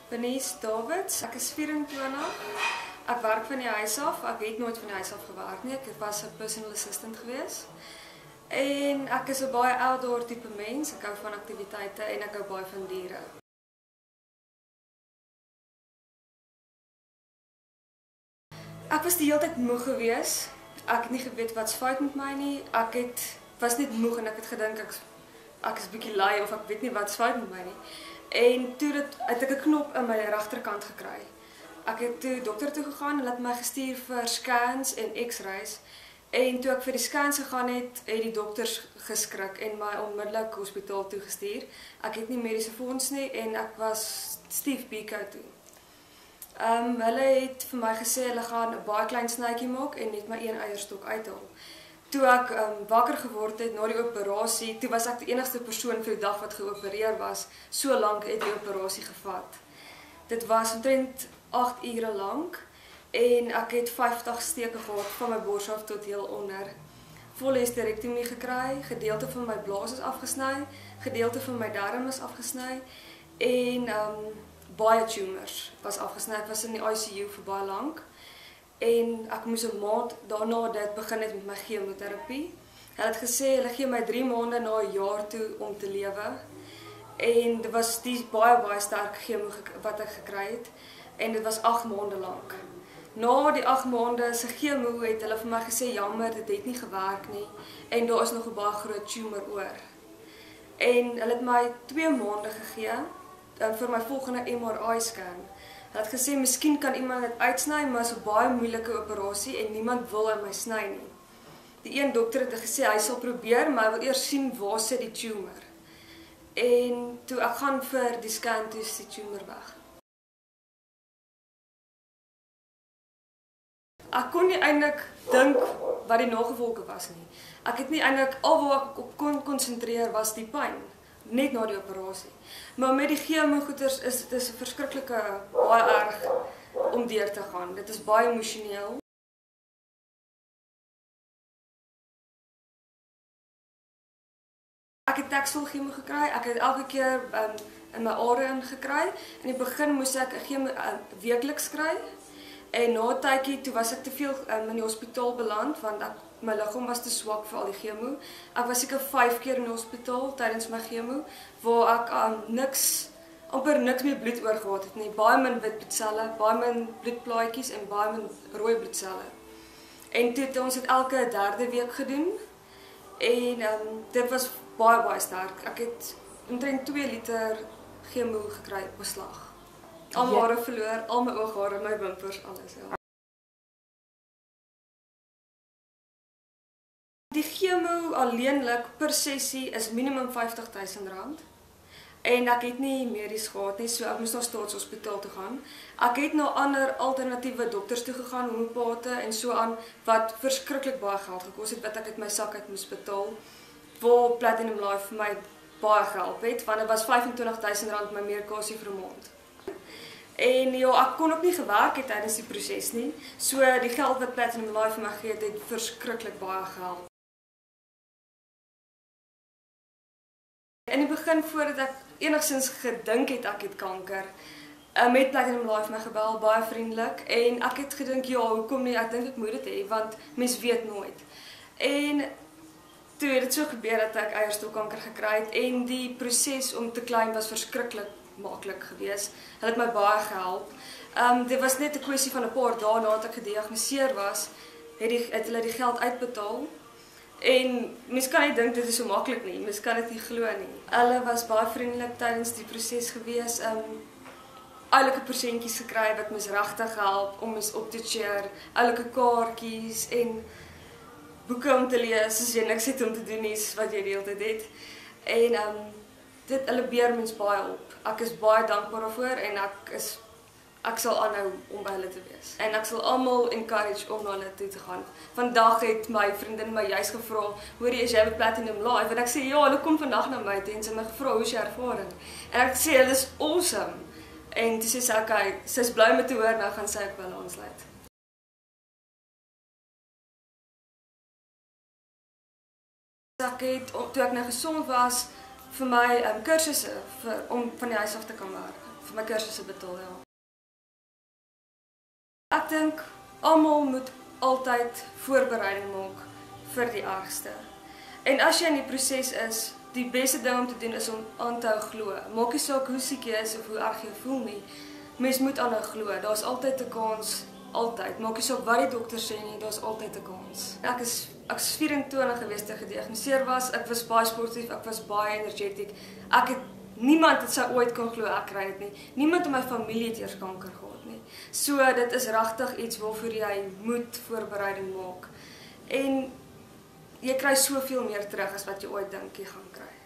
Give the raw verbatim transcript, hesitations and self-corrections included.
Bernice Davids, ek is vierentwintig. Ek werk van die huis af. Ek het nooit van die huis af gewerk nie. Ek was 'n personal assistant gewees. En ek is 'n baie outdoor tipe mens. Ek hou van aktiwiteite en ek hou baie van diere. Ek was die hele tyd moeg gewees. Ek het nie geweet wat's fout met my nie. Ek het was net moeg en ek het gedink ek ek is bietjie lui of ek weet nie wat's fout met my nie. En toe het, het ek 'n knop in my regterkant gekry. Ek het toe dokter toe gegaan en hulle het my gestuur vir scans en X-rays. En toe ek vir die scans gegaan het, het die dokters geskrik en my onmiddellik hospitaal toe gestuur. Ek het nie mediese fonds nie en ek was stief Pico toe. Um, hulle het vir my gesê hulle gaan 'n baie klein snytjie maak en net my een eierstok uithaal. Toe ek um, wakker geword het na die operasie, toe was ek die enigste persoon vir die dag wat geopereer was. So lank het die operasie gevat. Dit was omtrent agt ure lank en ek het vyftig steke gehad van my bors af tot heel onder. Volle hysterektomie gekry, gedeelte van my blaas is afgesny, gedeelte van my darm is afgesny en um, baie tumors was afgesny. Ek was in die I C U vir baie lank. En ek moes 'n maand daarna dit begin het met my chemoterapie. Hulle het gesê hulle gee my drie maande na 'n jaar toe om te lewe. En dit was die baie baie sterk chemo wat ek gekry het en dit was agt maande lank. Na die agt maande se chemo het hulle vir my gesê jammer, dit het nie gewerk nie en daar is nog 'n baie groot tumor oor. En hulle het my twee maande gegee vir my volgende M R I scan. Hulle het gesê miskien kan iemand dit uitsny, maar is 'n baie moeilike operasie en niemand wil aan my sny nie. Die een dokter het gesê hy sal probeer, maar hy wil eers sien waar sit die tumor. En toe ek gaan vir die scan, toe is die tumor weg. Ek kon nie eintlik dink wat die nagevolge was nie. Ek het nie eintlik al waar ek op kon konsentreer was die pyn. Net na die operasie. Maar met die chemogoeters is dit 'n verskriklike baie erg om deur te gaan. Dit is baie emosioneel. Ek het Taxol chemo gekry. Ek het elke keer um, in my are ingekry. In die begin moes ek 'n chemo uh, weekliks kry. En na 'n tydjie toe was ek te veel um, in die hospitaal beland want ek my liggaam was te swak vir al die chemo. Ek was seker vyf keer in die hospitaal tydens my chemo waar ek um, niks amper niks meer bloed oorgehad het nie. Baie min wit bloedselle, baie min bloedplaatjies en baie min rooi bloedselle. En toe het ons dit elke derde week gedoen. En um, dit was baie baie sterk. Ek het omtrent twee liter chemo gekry op 'n slag. Al my hare verloor, al my ooghare, my wimpers, alles. Ja. Die chemo alleenlik per sessie is minimum vyftig duisend rand. En ek het nie medies gehad nie, so ek moes na staatshospitaal toe gaan. Ek het na ander alternatiewe dokters toe gegaan, homeopate en so aan, wat verskriklik baie geld gekos het, wat ek uit my sak uit moes betaal, waar Platinum Life vir my baie gehelp het, want dit was vyfentwintig duisend rand my meerkasie vir 'n maand. En ja, ek kon ook nie gewerk het tydens die proses nie, so die geld wat Platinum Life vir my gegee het, het verskriklik baie gehelp. In die begin, voordat ek enigstens gedink het ek het kanker, met Platinum Life my gebel, baie vriendelik, en ek het gedink, ja, hoekom nie, ek dink ek moet dit hê, want mens weet nooit. En toe het dit so gebeur dat ek eierstokkanker gekry het, en die proses om te klein was verskriklik maklik gewees. Hulle het my baie gehelp. Um, dit was net 'n kwessie van 'n paar dae nadat ek gediagnoseer was, het, die, het hulle die geld uitbetaal. En mens kan nie dink dit is so maklik nie, mens kan dit nie glo nie. Hulle was baie vriendelik tydens die proses gewees, um, oulike persentjies gekry wat mens regtig help om mens op te cheer, oulike kaartjies en boeke om te lees, as jy niks het om te doen is wat jy die hele tyd het. En um, dit hulle beer mens baie op. Ek is baie dankbaar daarvoor en ek is Ek sal aanhou om by hulle te wees. En ek sal almal encourage om na hulle toe te gaan. Vandag het my vriendin my juist gevra, hoorie, is jy by Platinum Life? En ek sê, ja, hulle kom vandag na my toe en sy het my gevra, hoe is jou ervaring? En ek sê, hulle is awesome. En toe sê sy, okay, sy is bly met te hoor, nou gaan sy ek wel aansluit. Ek het, toe ek nou gesond was, vir my um, kursusse vir, om van die huis af te kan werk. vir my kursusse betaal, ja. Ek dink almal moet altyd voorbereiding maak vir die ergste. En as jy in die proses is, die beste ding om te doen is om aan te hou glo. Maak nie saak hoe siek jy is of hoe erg jy voel nie. Mens moet aanhou glo. Daar's altyd 'n kans, altyd. Maak nie saak wat die dokter sê nie, daar's altyd 'n kans. Ek is ek is vyf-en-twintig gewees toe gediagnoseer was. Ek was baie sportief, ek was baie energetiek. Ek het niemand het sou ooit kon glo ek kry dit nie. Niemand in my familie het eers kanker gehad nie. So dit is regtig iets waarvoor jy moet voorbereiding maak. En jy kry soveel meer terug as wat jy ooit dink jy gaan kry.